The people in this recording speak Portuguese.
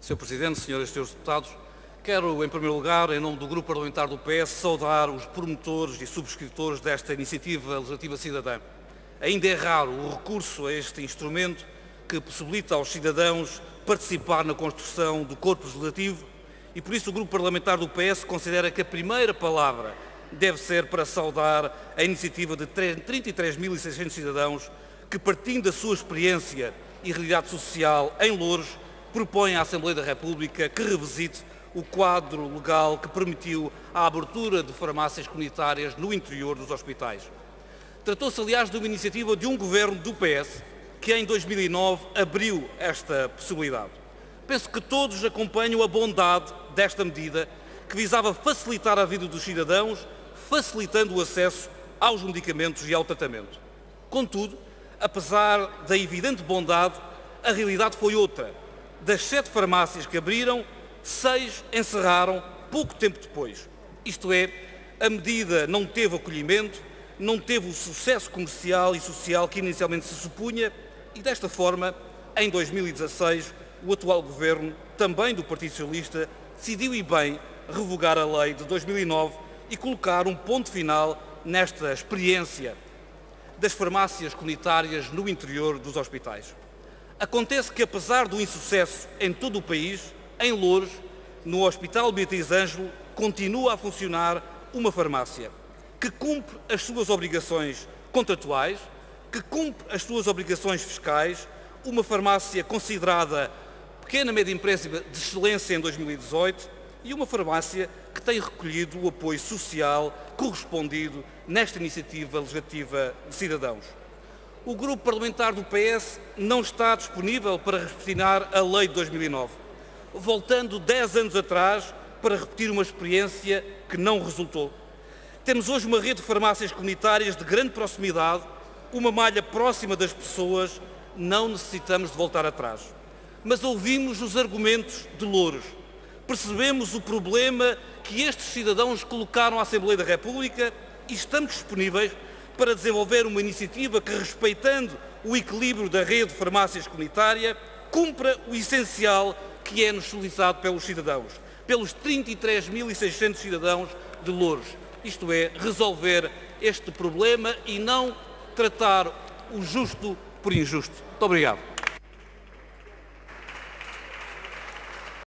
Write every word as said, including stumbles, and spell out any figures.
senhor Presidente, senhoras e senhores deputados, quero, em primeiro lugar, em nome do Grupo Parlamentar do P S, saudar os promotores e subscritores desta iniciativa legislativa cidadã. Ainda é raro o recurso a este instrumento que possibilita aos cidadãos participar na construção do corpo legislativo e, por isso, o Grupo Parlamentar do P S considera que a primeira palavra deve ser para saudar a iniciativa de trinta e três mil e seiscentos cidadãos que, partindo da sua experiência e realidade social em Loures, propõem à Assembleia da República que revisite o quadro legal que permitiu a abertura de farmácias comunitárias no interior dos hospitais. Tratou-se, aliás, de uma iniciativa de um governo do P S que, em dois mil e nove, abriu esta possibilidade. Penso que todos acompanham a bondade desta medida que visava facilitar a vida dos cidadãos, facilitando o acesso aos medicamentos e ao tratamento. Contudo, apesar da evidente bondade, a realidade foi outra. Das sete farmácias que abriram, seis encerraram pouco tempo depois. Isto é, a medida não teve acolhimento, não teve o sucesso comercial e social que inicialmente se supunha e, desta forma, em dois mil e dezasseis, o atual Governo, também do Partido Socialista, decidiu e bem revogar a lei de dois mil e nove e colocar um ponto final nesta experiência das farmácias comunitárias no interior dos hospitais. Acontece que, apesar do insucesso em todo o país, em Loures, no Hospital Beatriz Ângelo, continua a funcionar uma farmácia que cumpre as suas obrigações contratuais, que cumpre as suas obrigações fiscais, uma farmácia considerada pequena média empresa de excelência em dois mil e dezoito e uma farmácia que tem recolhido o apoio social correspondido nesta iniciativa legislativa de cidadãos. O Grupo Parlamentar do P S não está disponível para repetir a lei de dois mil e nove, voltando dez anos atrás para repetir uma experiência que não resultou. Temos hoje uma rede de farmácias comunitárias de grande proximidade, uma malha próxima das pessoas, não necessitamos de voltar atrás. Mas ouvimos os argumentos de Loures, percebemos o problema que estes cidadãos colocaram à Assembleia da República e estamos disponíveis para desenvolver uma iniciativa que, respeitando o equilíbrio da rede de farmácias comunitária, cumpra o essencial que é-nos solicitado pelos cidadãos, pelos trinta e três mil e seiscentos cidadãos de Loures. Isto é, resolver este problema e não tratar o justo por injusto. Muito obrigado.